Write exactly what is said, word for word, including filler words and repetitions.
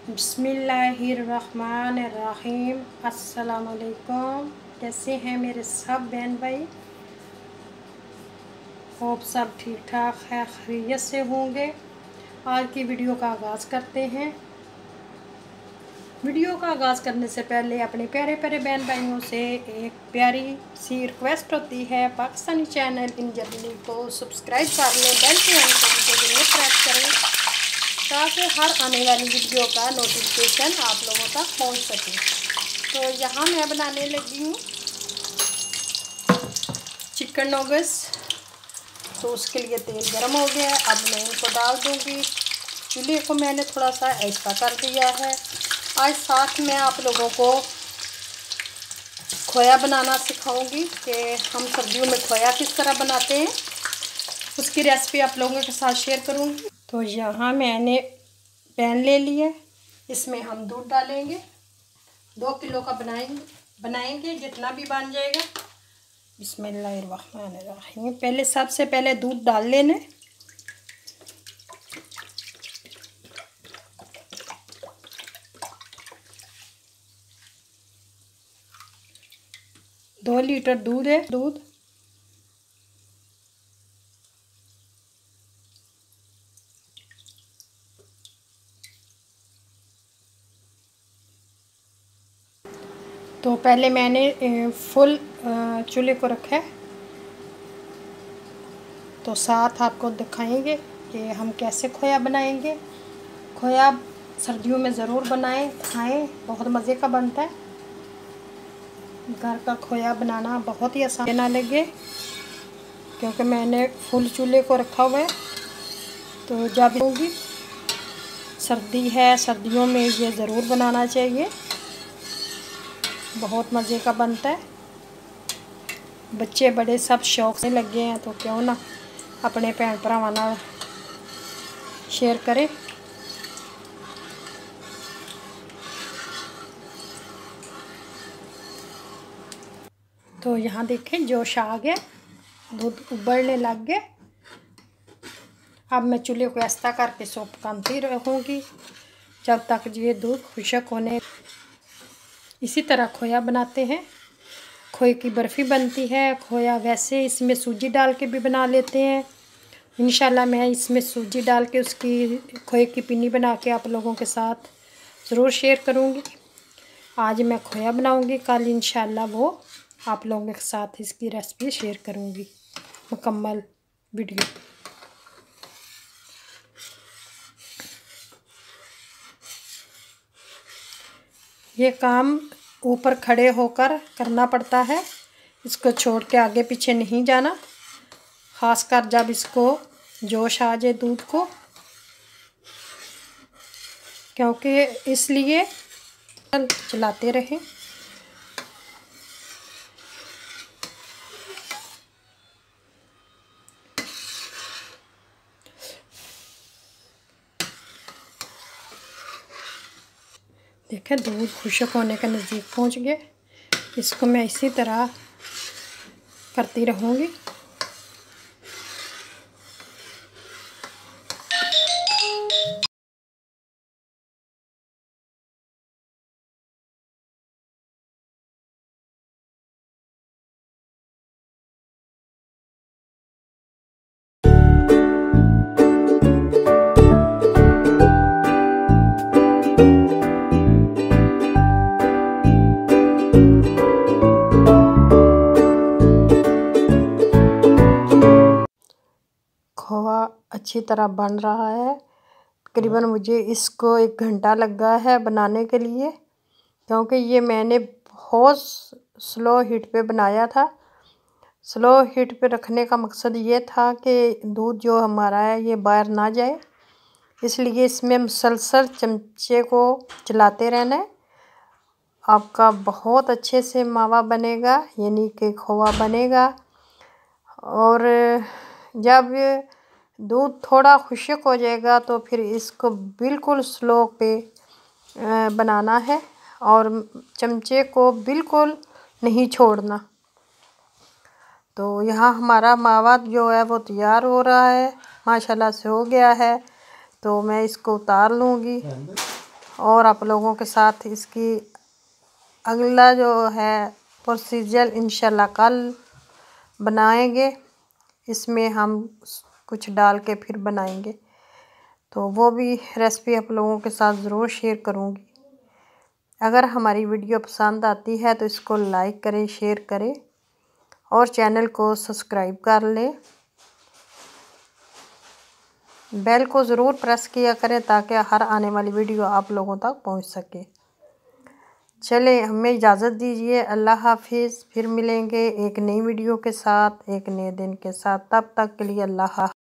बिस्मिल्लाहिर्रहमानिर्रहीम। अस्सलाम वालेकुम। कैसे हैं मेरे सब बहन भाई? होप सब ठीक ठाक है, खैरियत से होंगे। आज की वीडियो का आगाज़ करते हैं। वीडियो का आगाज़ करने से पहले अपने प्यारे प्यारे बहन भाइयों से एक प्यारी सी रिक्वेस्ट होती है, पाकिस्तानी चैनल इन जर्मनी को सब्सक्राइब कर लें, बेल के आइकन को जरूर प्रेस करें ताकि हर आने वाली वीडियो का नोटिफिकेशन आप लोगों तक पहुंच सके। तो यहाँ मैं बनाने लगी हूँ चिकन नॉगस। तो उसके लिए तेल गर्म हो गया है, अब मैं इनको डाल दूँगी। चूल्हे को मैंने थोड़ा सा ऐसा कर दिया है। आज साथ में आप लोगों को खोया बनाना सिखाऊंगी कि हम सर्दियों में खोया किस तरह बनाते हैं, उसकी रेसिपी आप लोगों के साथ शेयर करूंगी। तो यहाँ मैंने पैन ले लिया, इसमें हम दूध डालेंगे। दो किलो का बनाएंगे बनाएंगे जितना भी बन जाएगा। बिस्मिल्लाहिर्रहमानिर्रहीम। पहले सबसे पहले दूध डाल लेने। दो लीटर दूध है दूध तो पहले मैंने फुल चूल्हे को रखा है, तो साथ आपको दिखाएंगे कि हम कैसे खोया बनाएंगे। खोया सर्दियों में ज़रूर बनाएं, खाएं, बहुत मज़े का बनता है। घर का खोया बनाना बहुत ही आसान ना लगे, क्योंकि मैंने फुल चूल्हे को रखा हुआ है। तो जब होगी सर्दी है, सर्दियों में ये ज़रूर बनाना चाहिए, बहुत मज़े का बनता है। बच्चे बड़े सब शौक़ से लगे हैं, तो क्यों ना अपने भैन भरावां नाल शेयर करें। तो यहाँ देखें जोश आ गया, दूध उबलने लग गया। अब मैं चूल्हे को ऐसा करके सो पकाती रहूँगी जब तक ये दूध खुशक होने। इसी तरह खोया बनाते हैं, खोए की बर्फ़ी बनती है। खोया वैसे इसमें सूजी डाल के भी बना लेते हैं। इंशाल्लाह मैं इसमें सूजी डाल के उसकी खोए की पिन्नी बना के आप लोगों के साथ ज़रूर शेयर करूँगी। आज मैं खोया बनाऊँगी, कल इंशाल्लाह वो आप लोगों के साथ इसकी रेसिपी शेयर करूँगी, मुकम्मल वीडियो। ये काम ऊपर खड़े होकर करना पड़ता है, इसको छोड़ के आगे पीछे नहीं जाना, ख़ासकर जब इसको जोश आ जाए दूध को, क्योंकि इसलिए चलाते रहें। देखें दूध खुशक होने के नज़दीक पहुंच गए। इसको मैं इसी तरह करती रहूँगी। खोआ अच्छी तरह बन रहा है। तकरीबन मुझे इसको एक घंटा लगा है बनाने के लिए, क्योंकि ये मैंने बहुत स्लो हीट पे बनाया था। स्लो हीट पे रखने का मकसद ये था कि दूध जो हमारा है ये बाहर ना जाए, इसलिए इसमें मुसलसल चमचे को चलाते रहना है। आपका बहुत अच्छे से मावा बनेगा, यानी कि खोआ बनेगा। और जब दूध थोड़ा खुश्क हो जाएगा तो फिर इसको बिल्कुल स्लो पे बनाना है और चमचे को बिल्कुल नहीं छोड़ना। तो यहाँ हमारा मावा जो है वो तैयार हो रहा है, माशाल्लाह से हो गया है। तो मैं इसको उतार लूँगी। और आप लोगों के साथ इसकी अगला जो है प्रोसीजर इंशाल्लाह कल बनाएंगे। इसमें हम कुछ डाल के फिर बनाएंगे, तो वो भी रेसिपी आप लोगों के साथ ज़रूर शेयर करूँगी। अगर हमारी वीडियो पसंद आती है तो इसको लाइक करें, शेयर करें और चैनल को सब्सक्राइब कर लें। बेल को ज़रूर प्रेस किया करें ताकि हर आने वाली वीडियो आप लोगों तक पहुंच सके। चले, हमें इजाज़त दीजिए। अल्लाह हाफिज़। फिर मिलेंगे एक नई वीडियो के साथ, एक नए दिन के साथ। तब तक के लिए अल्लाह हाफिज़।